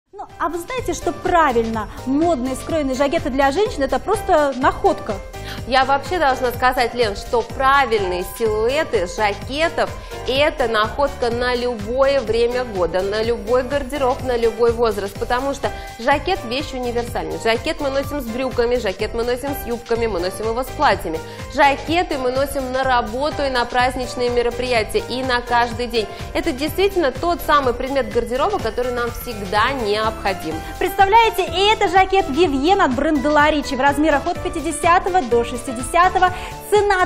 Ну, а вы знаете, что правильно модные скроенные жакеты для женщин – это просто находка? Я вообще должна сказать, Лен, что правильные силуэты жакетов – это находка на любое время года, на любой гардероб, на любой возраст, потому что жакет – вещь универсальная. Жакет мы носим с брюками, жакет мы носим с юбками, мы носим его с платьями. Жакеты мы носим на работу и на праздничные мероприятия, и на каждый день. Это действительно тот самый предмет гардероба, который нам всегда необходим. Представляете, и это жакет Vivienne от бренда La Ricci в размерах от 50 до 60, цена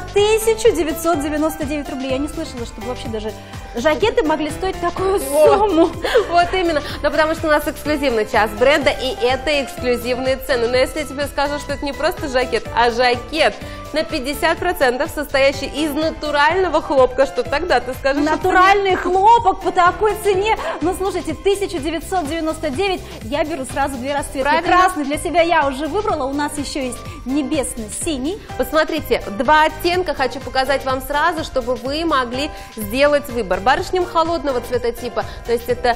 1999 рублей. Я не слышала, чтобы вообще даже жакеты могли стоить такую сумму. Вот именно, но потому что у нас эксклюзивный час бренда, и это эксклюзивные цены. Но если я тебе скажу, что это не просто жакет, а жакет на 50% состоящий из натурального хлопка, что тогда ты скажешь? Натуральный хлопок по такой цене. Ну, слушайте, 1999, я беру сразу две расцветки. Красный для себя я уже выбрала, у нас еще есть небесно-синий. Посмотрите, два оттенка хочу показать вам сразу, чтобы вы могли сделать выбор. Барышням холодного цветотипа, то есть это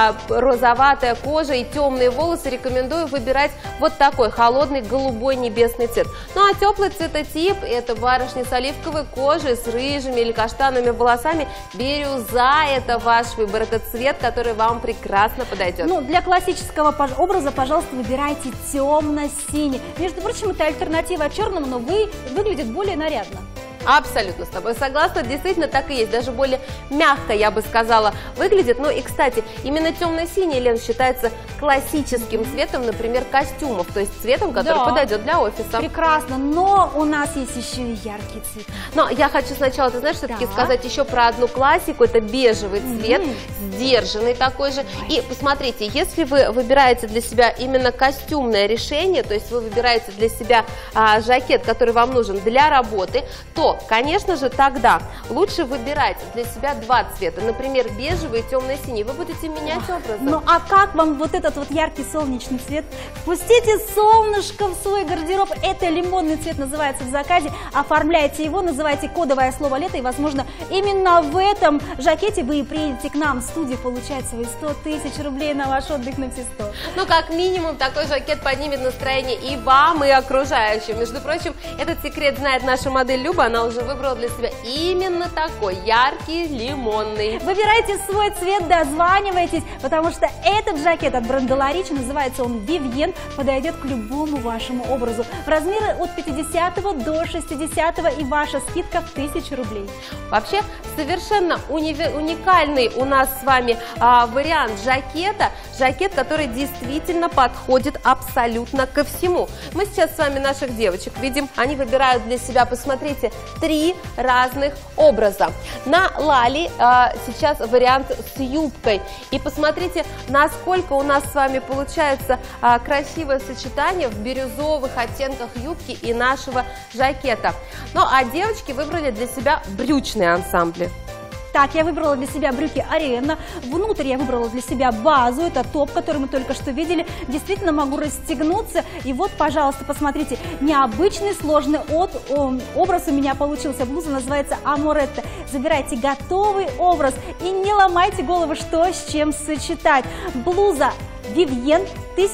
розоватая кожа и темные волосы, рекомендую выбирать вот такой холодный голубой небесный цвет. Ну а теплый цветотип – это барышни с оливковой кожей, с рыжими или каштановыми волосами. Бирюза – это ваш выбор, это цвет, который вам прекрасно подойдет. Ну, для классического образа, пожалуйста, выбирайте темно-синий. Между прочим, это альтернатива черному, но выглядит более нарядно. Абсолютно с тобой согласна, действительно так и есть, даже более мягко, я бы сказала, выглядит. Ну и, кстати, именно темно-синий, Лен, считается классическим цветом, например, костюмов, то есть цветом, который подойдет для офиса. Прекрасно, но у нас есть еще и яркие цвета. Но я хочу сначала, ты знаешь, все-таки сказать еще про одну классику, это бежевый цвет, сдержанный такой же. И посмотрите, если вы выбираете для себя именно костюмное решение, то есть вы выбираете для себя жакет, который вам нужен для работы, то конечно же, тогда лучше выбирать для себя два цвета, например, бежевый и темно-синий. Вы будете менять образы. Ну а как вам вот этот вот яркий солнечный цвет? Впустите солнышко в свой гардероб. Это лимонный цвет называется в заказе. Оформляйте его, называйте кодовое слово лето, и, возможно, именно в этом жакете вы и приедете к нам в студию получать свои 100 тысяч рублей на ваш отдых на все 100. Ну, как минимум, такой жакет поднимет настроение и вам, и окружающим. Между прочим, этот секрет знает наша модель Люба. Она уже выбрала для себя именно такой яркий лимонный. Выбирайте свой цвет, дозванивайтесь, потому что этот жакет от бренда La Ricci, называется он Vivienne, подойдет к любому вашему образу. В размеры от 50 до 60, и ваша скидка в 1000 рублей. Вообще, совершенно уникальный у нас с вами вариант жакета. Жакет, который действительно подходит абсолютно ко всему. Мы сейчас с вами наших девочек видим, они выбирают для себя, посмотрите, 3 разных образа. На Лали сейчас вариант с юбкой. И посмотрите, насколько у нас с вами получается красивое сочетание в бирюзовых оттенках юбки и нашего жакета. Ну а девочки выбрали для себя брючные ансамбли. Так, я выбрала для себя брюки Ариэна. Внутрь я выбрала для себя базу. Это топ, который мы только что видели. Действительно могу расстегнуться. И вот, пожалуйста, посмотрите. Необычный, сложный образ у меня получился. Блуза называется Аморетто. Забирайте готовый образ и не ломайте голову, что с чем сочетать. Блуза Vivienne,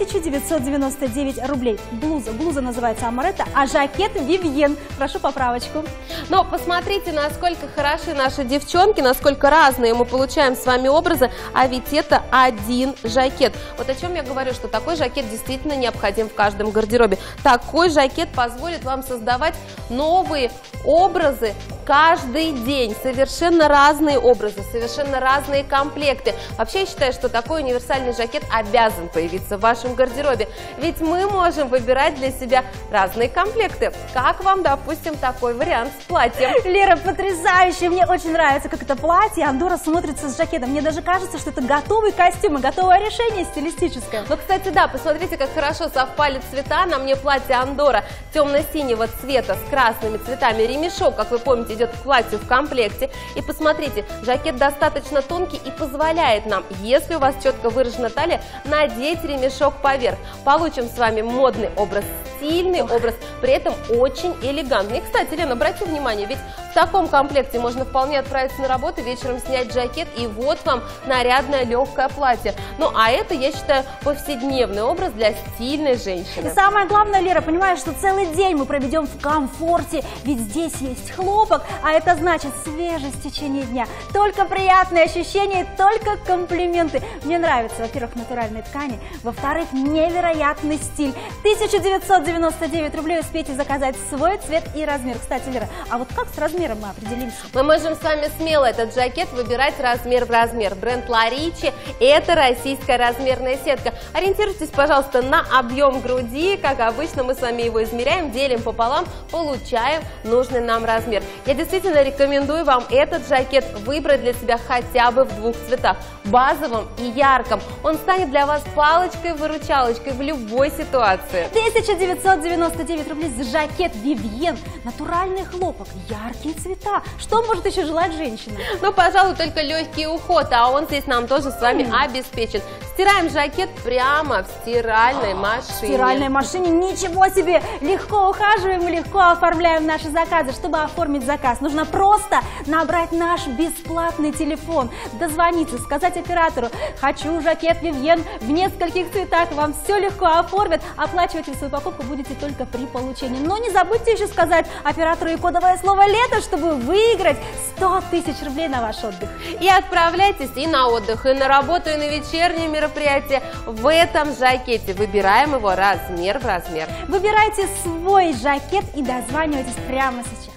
1999 рублей. Блуза называется Аморетто, а жакет Vivienne. Прошу поправочку. Но посмотрите, насколько хороши наши девчонки, насколько разные мы получаем с вами образы, а ведь это один жакет. Вот о чем я говорю, что такой жакет действительно необходим в каждом гардеробе. Такой жакет позволит вам создавать новые образы каждый день. Совершенно разные образы, совершенно разные комплекты. Вообще я считаю, что такой универсальный жакет обязан появиться в вашем гардеробе. Ведь мы можем выбирать для себя разные комплекты. Как вам, допустим, такой вариант с платьем? Лера, потрясающе! Мне очень нравится, как это платье Андора смотрится с жакетом. Мне даже кажется, что это готовый костюм и готовое решение стилистическое. Ну, кстати, да, посмотрите, как хорошо совпали цвета. На мне платье Андора темно-синего цвета с красными цветами. Ремешок, как вы помните, идет к платью в комплекте. И посмотрите, жакет достаточно тонкий и позволяет нам, если у вас четко выражена талия, надеть ремешок поверх. Получим с вами модный образ, стильный образ, при этом очень элегантный. И, кстати, Лена, обрати внимание, ведь В таком комплекте можно вполне отправиться на работу, вечером снять жакет, и вот вам нарядное легкое платье. Ну, а это, я считаю, повседневный образ для стильной женщины. И самое главное, Лера, понимаешь, что целый день мы проведем в комфорте, ведь здесь есть хлопок, а это значит свежесть в течение дня. Только приятные ощущения, только комплименты. Мне нравятся, во-первых, натуральные ткани, во-вторых, невероятный стиль. 1999 рублей, успейте заказать свой цвет и размер. Кстати, Лера, а вот как с размером мы определимся? Мы можем с вами смело этот жакет выбирать размер в размер. Бренд La Ricci – это российская размерная сетка. Ориентируйтесь, пожалуйста, на объем груди. Как обычно, мы с вами его измеряем, делим пополам, получаем нужный нам размер. Я действительно рекомендую вам этот жакет выбрать для себя хотя бы в двух цветах – базовом и ярком. Он станет для вас палочкой-выручалочкой в любой ситуации. 1999 рублей за жакет Vivienne, натуральный хлопок, яркие цвета. Что может еще желать женщина? Ну, пожалуй, только легкий уход, а он здесь нам тоже с вами обеспечен. Стираем жакет прямо в стиральной машине. В стиральной машине, ничего себе! Легко ухаживаем и легко оформляем наши заказы. Чтобы оформить заказ, нужно просто набрать наш бесплатный телефон, дозвониться, сказать оператору: хочу жакет Vivienne в нескольких цветах, вам все легко оформят. Оплачивать вы свою покупку будете только при получении. Но не забудьте еще сказать оператору и кодовое слово «Лето», чтобы выиграть 100 тысяч рублей на ваш отдых. И отправляйтесь и на отдых, и на работу, и на вечерние мероприятия в этом жакете. Выбираем его размер в размер. Выбирайте свой жакет и дозванивайтесь прямо сейчас.